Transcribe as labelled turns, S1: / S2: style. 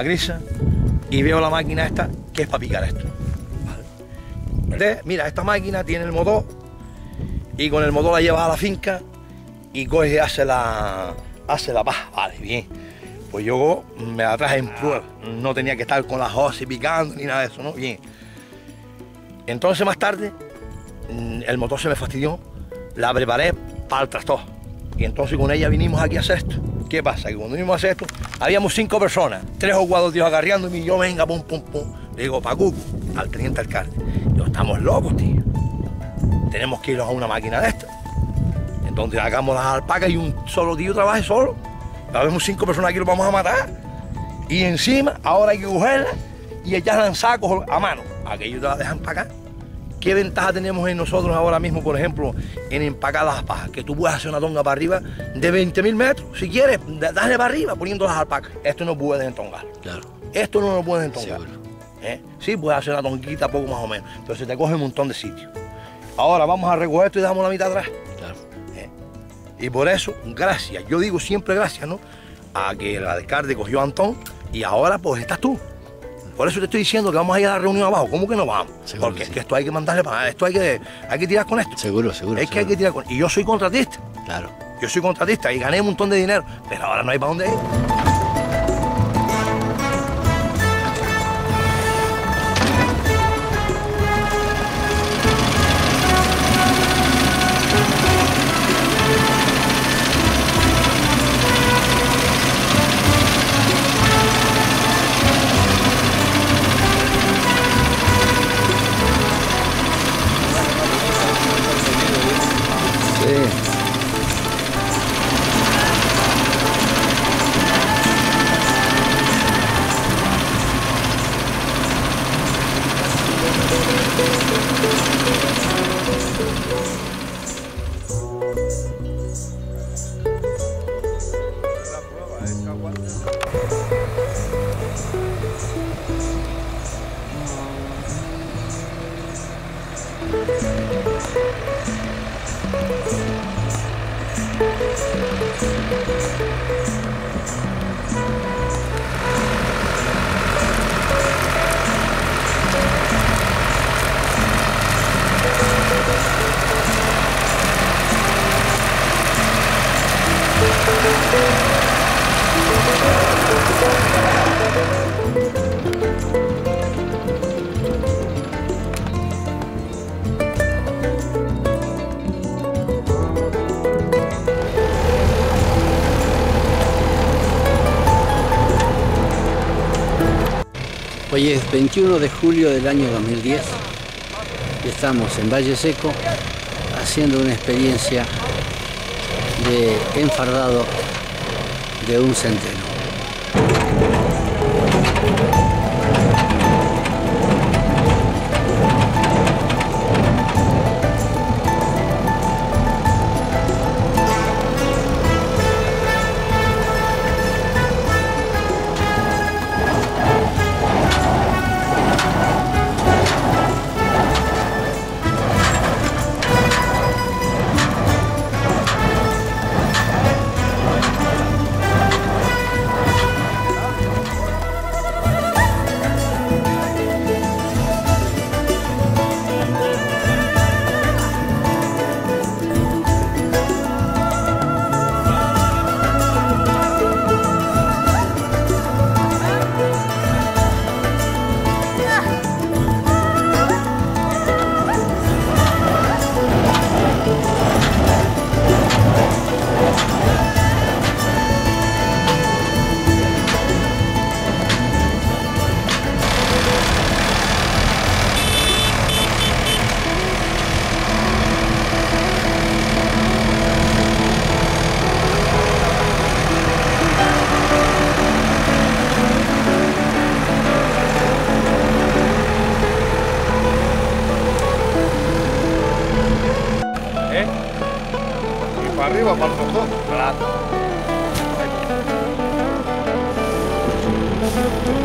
S1: grisa, y veo la máquina esta, que es para picar esto. ¿Vale? Mira, esta máquina tiene el motor, y con el motor la llevas a la finca, y coge y hace la paja. Vale, bien. Pues yo me la traje en prueba, no tenía que estar con las hojas picando ni nada de eso, ¿no? Bien. Entonces más tarde, el motor se me fastidió, la preparé para el tractor. Y entonces con ella vinimos aquí a hacer esto. ¿Qué pasa? Que cuando vinimos a hacer esto, habíamos 5 personas, 3 o 4 tíos agarreándome y yo, venga, pum, pum, pum. Le digo, Pacu, al teniente alcalde, yo, estamos locos, tío. Tenemos que irnos a una máquina de esta. Entonces hagamos las alpacas y un solo tío trabaje solo. Habemos 5 personas aquí, los vamos a matar. Y encima, ahora hay que cogerlas y echarlas en sacos a mano. Aquellos te las dejan empacar. ¿Qué ventaja tenemos en nosotros ahora mismo, por ejemplo, en empacar las pajas? Que tú puedes hacer una tonga para arriba de 20.000 metros. Si quieres, dale para arriba poniendo las alpacas. Esto no puedes entongar.
S2: Claro.
S1: Esto no lo puedes entongar.
S2: Seguro.
S1: Sí, puedes hacer una tonguita poco más o menos. Entonces te coge un montón de sitios. Ahora vamos a recoger esto y dejamos la mitad atrás.
S2: Claro.
S1: Y por eso, gracias, yo digo siempre gracias, ¿no? A que el alcalde cogió a Antón y ahora pues estás tú. Por eso te estoy diciendo que vamos a ir a la reunión abajo. ¿Cómo que no vamos?
S2: Seguro.
S1: Porque es que esto hay que mandarle para esto hay que tirar con esto.
S2: Seguro, seguro.
S1: Es que hay que tirar con. Y yo soy contratista.
S2: Claro.
S1: Yo soy contratista y gané un montón de dinero, pero ahora no hay para dónde ir.
S2: Hoy es 21 de julio del año 2010 y estamos en Valle Seco haciendo una experiencia de enfardado de un centeno.
S3: Para arriba, para los dos.
S1: Claro.